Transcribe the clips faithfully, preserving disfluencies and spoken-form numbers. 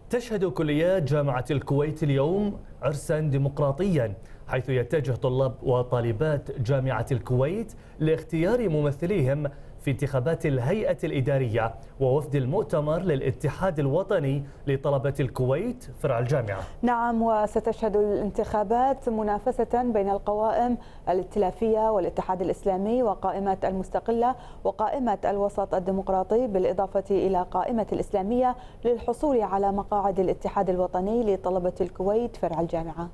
تشهد كليات جامعة الكويت اليوم عرسا ديمقراطيا، حيث يتجه طلاب وطالبات جامعة الكويت لاختيار ممثليهم في انتخابات الهيئة الإدارية ووفد المؤتمر للاتحاد الوطني لطلبة الكويت فرع الجامعة. نعم، وستشهد الانتخابات منافسة بين القوائم الائتلافية والاتحاد الإسلامي وقائمة المستقلة وقائمة الوسط الديمقراطي، بالإضافة إلى قائمة الإسلامية، للحصول على مقاعد الاتحاد الوطني لطلبة الكويت فرع الجامعة.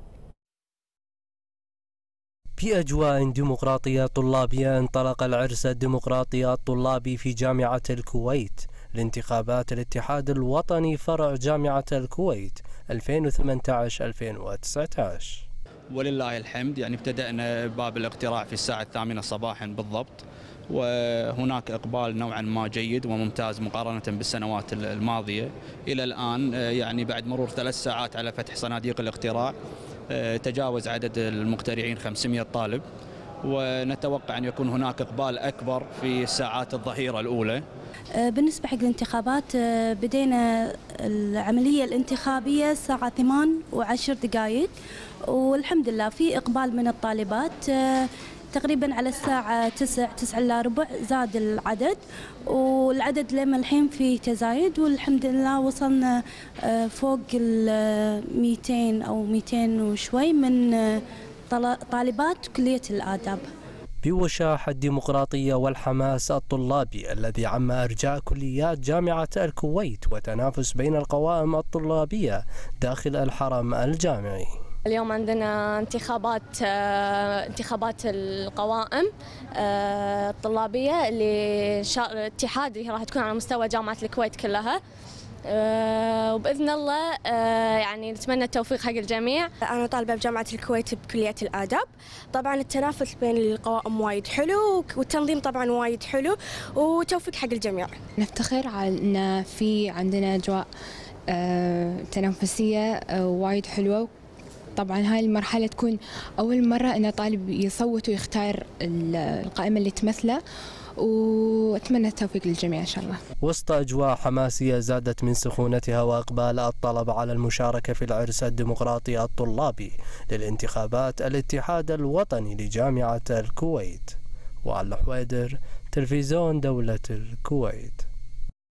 في أجواء ديمقراطية طلابية انطلق العرس الديمقراطي الطلابي في جامعة الكويت لانتخابات الاتحاد الوطني فرع جامعة الكويت ألفين وثمانية عشر ألفين وتسعة عشر. ولله الحمد، يعني ابتدأنا باب الاقتراع في الساعة الثامنة صباحا بالضبط، وهناك إقبال نوعا ما جيد وممتاز مقارنة بالسنوات الماضية. إلى الآن يعني بعد مرور ثلاث ساعات على فتح صناديق الاقتراع تجاوز عدد المقترعين خمسمئة طالب، ونتوقع أن يكون هناك إقبال أكبر في ساعات الظهيرة الأولى. بالنسبة حق الانتخابات، بدينا العملية الانتخابية الساعة ثمان وعشر دقائق، والحمد لله في إقبال من الطالبات. تقريبا على الساعة تسع تسع إلا ربع زاد العدد، والعدد لما الحين فيه تزايد، والحمد لله وصلنا فوق ال مئتين أو مئتين وشوي من طالبات كلية الآداب. بوشاح الديمقراطية والحماس الطلابي الذي عم أرجاء كليات جامعة الكويت وتنافس بين القوائم الطلابية داخل الحرم الجامعي. اليوم عندنا انتخابات انتخابات القوائم الطلابية اللي الاتحاد اللي راح تكون على مستوى جامعة الكويت كلها، وبإذن الله يعني نتمنى التوفيق حق الجميع. أنا طالبة بجامعة الكويت بكلية الآداب. طبعا التنافس بين القوائم وايد حلو، والتنظيم طبعا وايد حلو، وتوفيق حق الجميع. نفتخر على أن في عندنا أجواء تنافسية وايد حلوة. طبعا هاي المرحلة تكون أول مرة أن طالب يصوت ويختار القائمة اللي تمثله، وأتمنى التوفيق للجميع إن شاء الله. وسط أجواء حماسية زادت من سخونتها وإقبال الطلبة على المشاركة في العرس الديمقراطي الطلابي للانتخابات الاتحاد الوطني لجامعة الكويت. وعلى الحويدر، تلفزيون دولة الكويت.